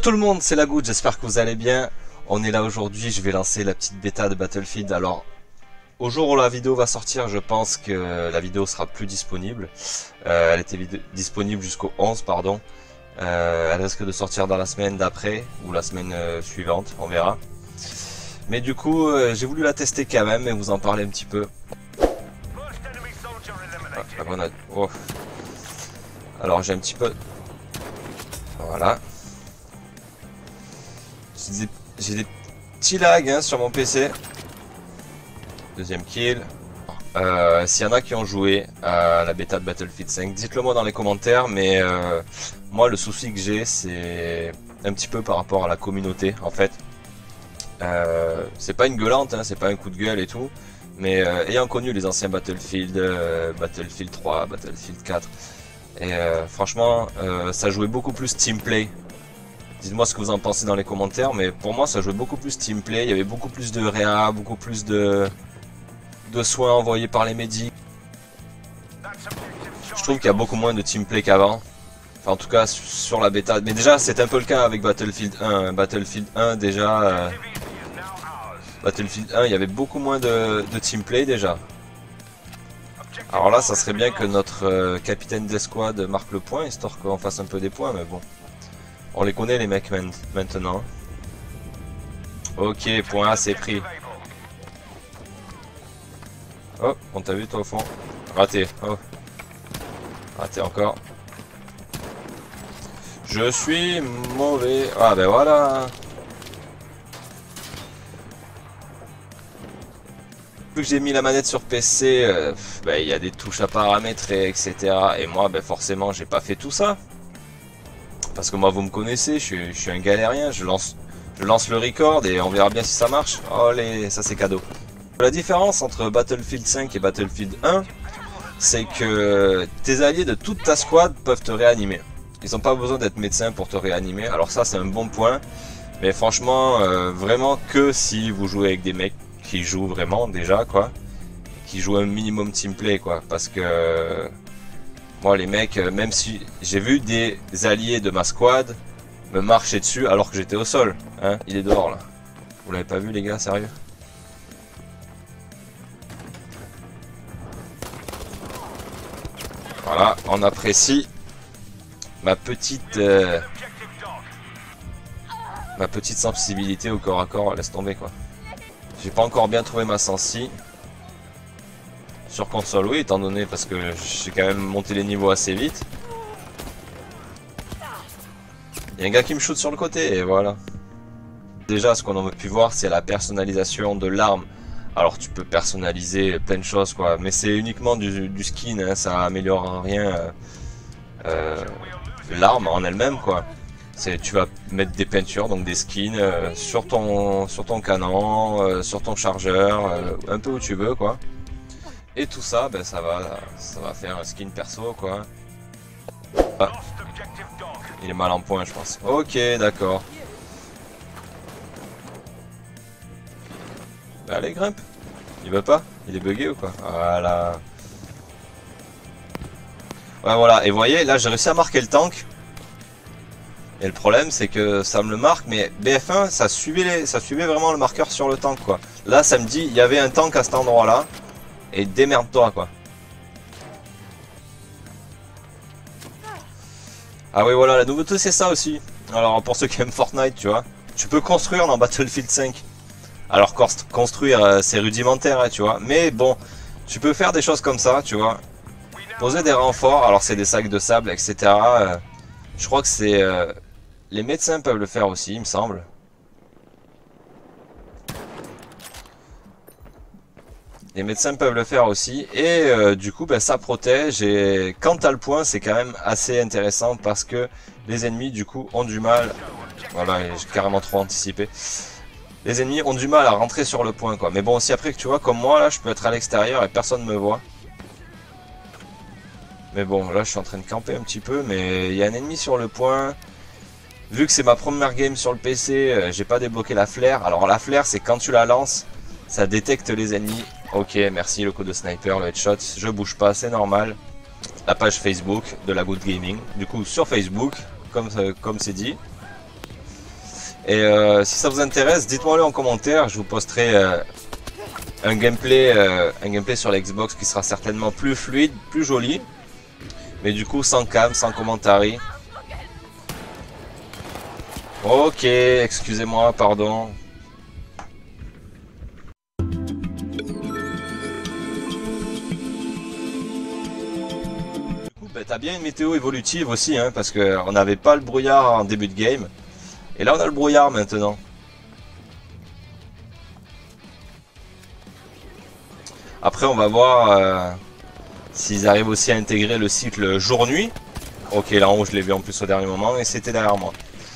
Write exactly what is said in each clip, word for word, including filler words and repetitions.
tout le monde, c'est Lagoud, j'espère que vous allez bien. On est là aujourd'hui, je vais lancer la petite bêta de Battlefield. Alors, au jour où la vidéo va sortir, je pense que la vidéo sera plus disponible. Euh, elle était disponible jusqu'au onze, pardon. Euh, elle risque de sortir dans la semaine d'après, ou la semaine euh, suivante, on verra. Mais du coup, euh, j'ai voulu la tester quand même et vous en parler un petit peu. Ah, la grenade. Oh. Alors, j'ai un petit peu... Voilà. J'ai des, j'ai des petits lags hein, sur mon P C. Deuxième kill. Euh, S'il y en a qui ont joué à la bêta de Battlefield cinq, dites-le moi dans les commentaires. Mais euh, moi, le souci que j'ai, c'est un petit peu par rapport à la communauté en fait. Euh, c'est pas une gueulante, hein, c'est pas un coup de gueule et tout. Mais euh, ayant connu les anciens Battlefield, euh, Battlefield trois, Battlefield quatre, et euh, franchement, euh, ça jouait beaucoup plus teamplay. Dites-moi ce que vous en pensez dans les commentaires, mais pour moi ça jouait beaucoup plus teamplay, il y avait beaucoup plus de réa, beaucoup plus de, de soins envoyés par les médics. Je trouve qu'il y a beaucoup moins de teamplay qu'avant. Enfin en tout cas sur la bêta, mais déjà c'est un peu le cas avec Battlefield un. Battlefield un déjà, euh, Battlefield un il y avait beaucoup moins de, de teamplay déjà. Alors là ça serait bien que notre euh, capitaine d'escouade marque le point, histoire qu'on fasse un peu des points, mais bon. On les connaît les mecs maintenant. Ok, point A c'est pris. Oh, on t'a vu toi au fond. Raté. Oh. Raté encore. Je suis mauvais. Ah ben voilà. Vu que j'ai mis la manette sur P C, euh, ben, y a des touches à paramétrer, et cetera. Et moi, ben, forcément, j'ai pas fait tout ça. Parce que moi vous me connaissez, je suis, je suis un galérien, je lance, je lance le record et on verra bien si ça marche. Oh les, ça c'est cadeau. La différence entre Battlefield cinq et Battlefield un, c'est que tes alliés de toute ta squad peuvent te réanimer. Ils n'ont pas besoin d'être médecins pour te réanimer, alors ça c'est un bon point. Mais franchement, euh, vraiment que si vous jouez avec des mecs qui jouent vraiment déjà quoi, qui jouent un minimum teamplay quoi, parce que... Moi les mecs, même si j'ai vu des alliés de ma squad me marcher dessus alors que j'étais au sol. Hein, il est dehors là. Vous l'avez pas vu les gars, sérieux? Voilà, on apprécie ma petite euh, ma petite sensibilité au corps à corps, laisse tomber quoi. J'ai pas encore bien trouvé ma sensi. Sur console, oui, étant donné parce que j'ai quand même monté les niveaux assez vite. Il y a un gars qui me shoot sur le côté et voilà. Déjà, ce qu'on a pu voir, c'est la personnalisation de l'arme. Alors, tu peux personnaliser plein de choses, quoi, mais c'est uniquement du, du skin, hein, ça améliore en rien euh, euh, l'arme en elle-même, quoi. Tu vas mettre des peintures, donc des skins euh, sur ton sur ton canon, euh, sur ton chargeur, euh, un peu où tu veux, quoi. Et tout ça, ben ça va, ça va faire un skin perso quoi. Ah. Il est mal en point je pense. Ok d'accord. Ben allez grimpe. Il veut pas? Il est bugué ou quoi? Voilà. Ouais voilà, et vous voyez, là j'ai réussi à marquer le tank. Et le problème c'est que ça me le marque, mais B F un ça suivait, les, ça suivait vraiment le marqueur sur le tank quoi. Là ça me dit, il y avait un tank à cet endroit là. Et démerde-toi quoi. Ah oui voilà, la nouveauté c'est ça aussi. Alors pour ceux qui aiment Fortnite tu vois, tu peux construire dans Battlefield cinq. Alors construire euh, c'est rudimentaire hein, tu vois. Mais bon, tu peux faire des choses comme ça tu vois. Poser des renforts, alors c'est des sacs de sable et cetera. Euh, je crois que c'est... Euh, les médecins peuvent le faire aussi il me semble. Les médecins peuvent le faire aussi et euh, du coup ben, ça protège et quant à le point c'est quand même assez intéressant parce que les ennemis du coup ont du mal, voilà j'ai carrément trop anticipé, les ennemis ont du mal à rentrer sur le point quoi, mais bon si après que tu vois comme moi là je peux être à l'extérieur et personne me voit, mais bon là je suis en train de camper un petit peu mais il y a un ennemi sur le point, vu que c'est ma première game sur le P C euh, j'ai pas débloqué la flare, alors la flare c'est quand tu la lances ça détecte les ennemis. Ok, merci le coup de sniper, le headshot, je bouge pas, c'est normal. La page Facebook de Lagoud Gaming, du coup sur Facebook, comme comme c'est dit. Et euh, si ça vous intéresse, dites-moi-le en commentaire, je vous posterai euh, un gameplay euh, un gameplay sur l'Xbox qui sera certainement plus fluide, plus joli. Mais du coup sans cam, sans commentary. Ok, excusez-moi, pardon. Bah, t'as bien une météo évolutive aussi, hein, parce qu'on n'avait pas le brouillard en début de game. Et là on a le brouillard maintenant. Après on va voir euh, s'ils arrivent aussi à intégrer le cycle jour-nuit. Ok, là en haut je l'ai vu en plus au dernier moment et c'était derrière moi.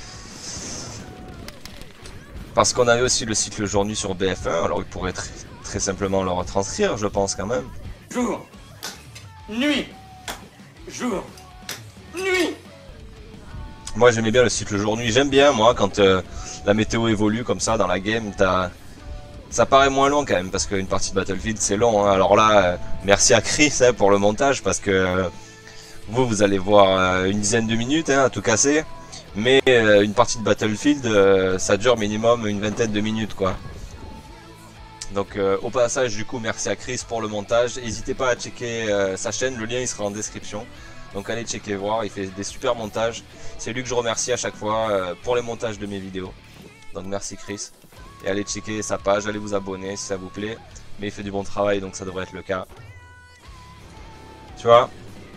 Parce qu'on avait aussi le cycle jour-nuit sur B F un, alors ils pourraient très, très simplement le retranscrire, je pense quand même. Jour, nuit, jour, nuit. Moi j'aimais bien le cycle jour-nuit, j'aime bien moi quand euh, la météo évolue comme ça dans la game, t'as... ça paraît moins long quand même parce qu'une partie de Battlefield c'est long, hein. Alors là, euh, merci à Chris hein, pour le montage parce que euh, vous, vous allez voir euh, une dizaine de minutes hein, à tout casser. Mais euh, une partie de Battlefield, euh, ça dure minimum une vingtaine de minutes quoi. Donc euh, au passage du coup merci à Chris pour le montage. N'hésitez pas à checker euh, sa chaîne, le lien il sera en description. Donc allez checker voir, il fait des super montages. C'est lui que je remercie à chaque fois euh, pour les montages de mes vidéos. Donc merci Chris. Et allez checker sa page, allez vous abonner si ça vous plaît. Mais il fait du bon travail donc ça devrait être le cas. Tu vois,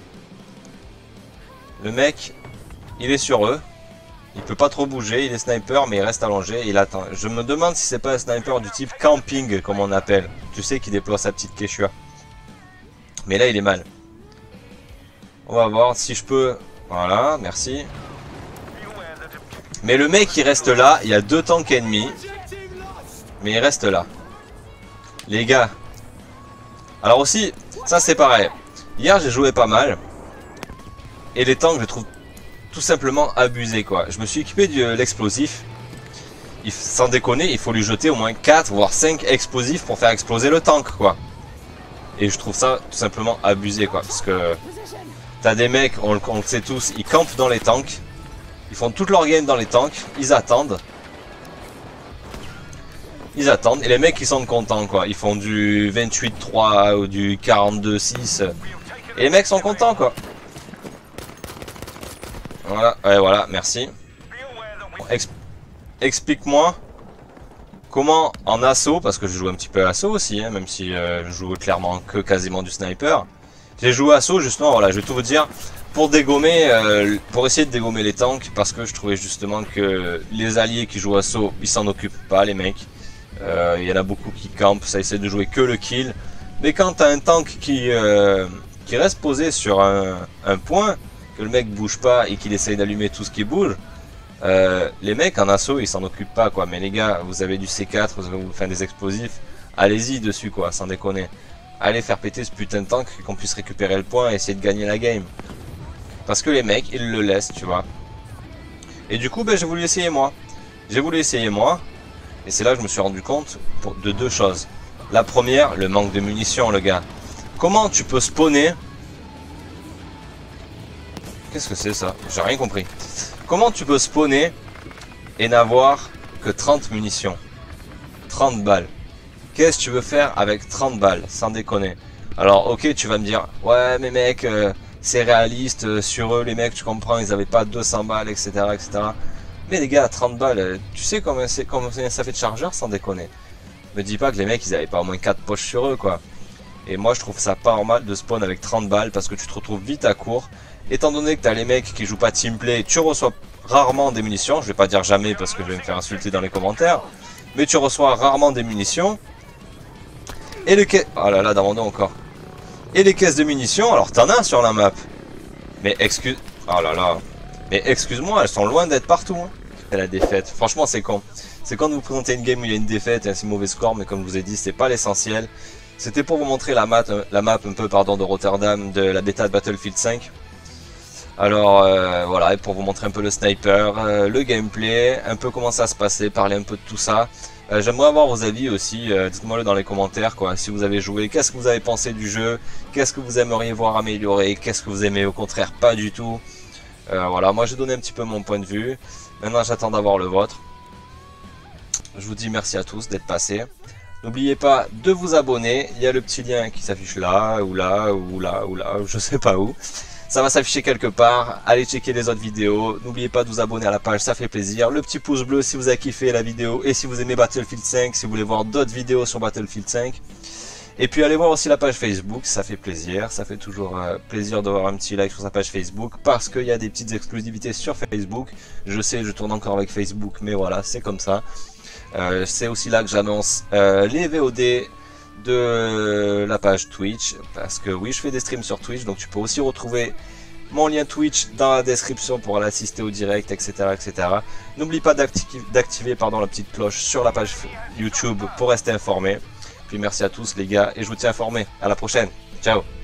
le mec il est sur eux. Il peut pas trop bouger, il est sniper mais il reste allongé, il attend. Je me demande si c'est pas un sniper du type camping comme on appelle. Tu sais qu'il déploie sa petite Quechua. Mais là il est mal. On va voir si je peux. Voilà, merci. Mais le mec il reste là, il y a deux tanks ennemis. Mais il reste là. Les gars. Alors aussi, ça c'est pareil. Hier j'ai joué pas mal. Et les tanks je trouve tout simplement abusé quoi. Je me suis équipé de l'explosif. Sans déconner, il faut lui jeter au moins quatre voire cinq explosifs pour faire exploser le tank quoi. Et je trouve ça tout simplement abusé quoi. Parce que t'as des mecs, on, on le sait tous, ils campent dans les tanks. Ils font toute leur game dans les tanks. Ils attendent. Ils attendent. Et les mecs ils sont contents quoi. Ils font du vingt-huit trois ou du quarante-deux six. Et les mecs sont contents quoi. Voilà, ouais, voilà, merci. Bon, exp Explique-moi comment en assaut, parce que je joue un petit peu à assaut aussi, hein, même si euh, je joue clairement que quasiment du sniper. J'ai joué à assaut justement, voilà, je vais tout vous dire, pour dégommer, euh, pour essayer de dégommer les tanks, parce que je trouvais justement que les alliés qui jouent assaut, ils s'en occupent pas les mecs. Il euh, y en a beaucoup qui campent, ça essaie de jouer que le kill. Mais quand t'as un tank qui, euh, qui reste posé sur un, un point, que le mec bouge pas et qu'il essaye d'allumer tout ce qui bouge, euh, les mecs en assaut ils s'en occupent pas quoi. Mais les gars, vous avez du C quatre, vous avez enfin, des explosifs, allez-y dessus quoi, sans déconner. Allez faire péter ce putain de tank, qu'on puisse récupérer le point et essayer de gagner la game. Parce que les mecs ils le laissent, tu vois. Et du coup ben, j'ai voulu essayer moi. J'ai voulu essayer moi. Et c'est là que je me suis rendu compte pour, de deux choses. La première, le manque de munitions le gars. Comment tu peux spawner? Qu'est-ce que c'est ça? J'ai rien compris. Comment tu peux spawner et n'avoir que trente munitions? trente balles. Qu'est-ce que tu veux faire avec trente balles? Sans déconner. Alors ok, tu vas me dire, ouais mais mec, euh, c'est réaliste, euh, sur eux les mecs, tu comprends, ils avaient pas deux cents balles, et cetera et cetera. Mais les gars, trente balles, euh, tu sais combien, c'est, combien ça fait de chargeur? Sans déconner. Me dis pas que les mecs, ils avaient pas au moins quatre poches sur eux quoi. Et moi je trouve ça pas normal de spawn avec trente balles parce que tu te retrouves vite à court. Étant donné que tu as les mecs qui jouent pas teamplay, tu reçois rarement des munitions. Je vais pas dire jamais parce que je vais me faire insulter dans les commentaires. Mais tu reçois rarement des munitions. Et les caisses... Oh là là, dans mon dos encore. Et les caisses de munitions, alors t'en as sur la map. Mais excuse... Oh là là. Mais excuse-moi, elles sont loin d'être partout. Hein. Et la défaite. Franchement, c'est con. C'est quand vous présentez une game où il y a une défaite et un si mauvais score. Mais comme je vous ai dit, c'est pas l'essentiel. C'était pour vous montrer la map, la map un peu pardon, de Rotterdam, de la bêta de Battlefield cinq. Alors euh, voilà, et pour vous montrer un peu le sniper, euh, le gameplay, un peu comment ça se passait, parler un peu de tout ça. Euh, J'aimerais avoir vos avis aussi, euh, dites-moi le dans les commentaires quoi, si vous avez joué, qu'est-ce que vous avez pensé du jeu, qu'est-ce que vous aimeriez voir améliorer, qu'est-ce que vous aimez au contraire pas du tout. Euh, voilà, moi j'ai donné un petit peu mon point de vue, maintenant j'attends d'avoir le vôtre. je vous dis merci à tous d'être passés. N'oubliez pas de vous abonner, il y a le petit lien qui s'affiche là, ou là, ou là, ou là, je sais pas où. Ça va s'afficher quelque part, allez checker les autres vidéos, n'oubliez pas de vous abonner à la page, ça fait plaisir. Le petit pouce bleu si vous avez kiffé la vidéo, et si vous aimez Battlefield cinq, si vous voulez voir d'autres vidéos sur Battlefield cinq. Et puis allez voir aussi la page Facebook, ça fait plaisir, ça fait toujours euh, plaisir de voir un petit like sur sa page Facebook, parce qu'il y a des petites exclusivités sur Facebook. Je sais, je tourne encore avec Facebook, mais voilà, c'est comme ça. Euh, c'est aussi là que j'annonce euh, les V O D de la page Twitch, parce que oui, je fais des streams sur Twitch, donc tu peux aussi retrouver mon lien Twitch dans la description pour aller assister au direct, et cetera, et cetera. N'oublie pas d'activer pardon la petite cloche sur la page YouTube pour rester informé. Puis merci à tous les gars, et je vous tiens informé. À la prochaine. Ciao.